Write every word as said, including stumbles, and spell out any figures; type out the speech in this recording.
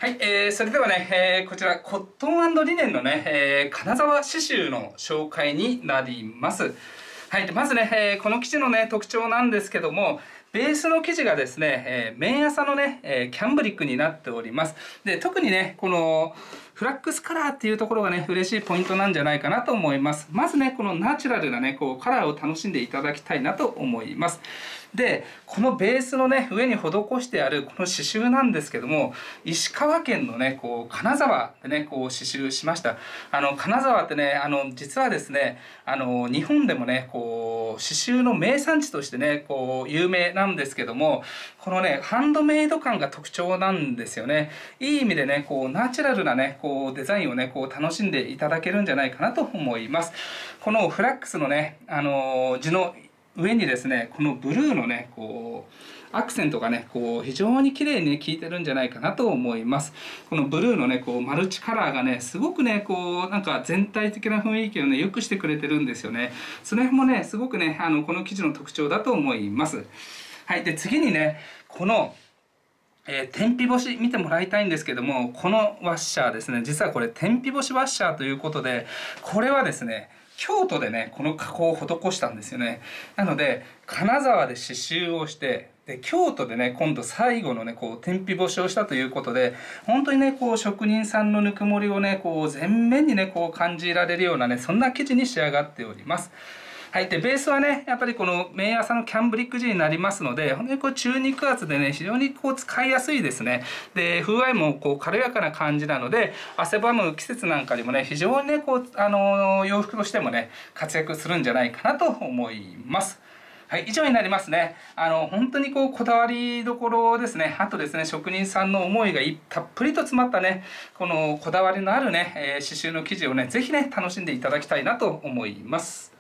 はい、えー、それではね、えー、こちらコットン&リネンのね、えー、金沢刺繍の紹介になります。はい、でまずね、えー、この生地のね特徴なんですけども、ベースの生地がですね、えー、綿麻のね、えー、キャンブリックになっております。で、特にね、このフラックスカラーっていうところがね、嬉しいポイントなんじゃないかなと思います。まずね、このナチュラルなね、こうカラーを楽しんでいただきたいなと思います。で、このベースのね、上に施してあるこの刺繍なんですけども、石川県のね、こう金沢でね、こう刺繍しました。あの金沢ってね、あの実はですね、あの日本でもね、こう刺繍の名産地としてね、こう有名なんですけども、このね、ハンドメイド感が特徴なんですよね。いい意味でね、こうナチュラルなね、こうデザインをね、こう楽しんでいただけるんじゃないかなと思います。このフラックスのね、あの地の上にですね、このブルーのね、こうアクセントがね、こう非常に綺麗にね効いてるんじゃないかなと思います。このブルーのね、こうマルチカラーがね、すごくね、こうなんか全体的な雰囲気をね、良くしてくれてるんですよね。その辺もね、すごくね、あのこの生地の特徴だと思います。はい、で次にね、このえー、天日干し見てもらいたいんですけども、このワッシャーですね、実はこれ天日干しワッシャーということで、これはですね、京都でね、この加工を施したんですよね。なので、金沢で刺繍をして、で京都でね、今度最後のね、こう天日干しをしたということで、本当にね、こう職人さんのぬくもりをね、こう全面にね、こう感じられるようなね、そんな生地に仕上がっております。はい、でベースはね、やっぱりこの綿麻のキャンブリック地になりますので、本当にこう中肉厚でね、非常にこう使いやすいですね。で風合いもこう軽やかな感じなので、汗ばむ季節なんかにもね、非常にね、こうあの洋服としてもね、活躍するんじゃないかなと思います。はい、以上になりますね。あの本当にこうこだわりどころですね。あとですね、職人さんの思いがたっぷりと詰まったね、このこだわりのあるね、えー、刺繍の生地をね、是非ね、楽しんでいただきたいなと思います。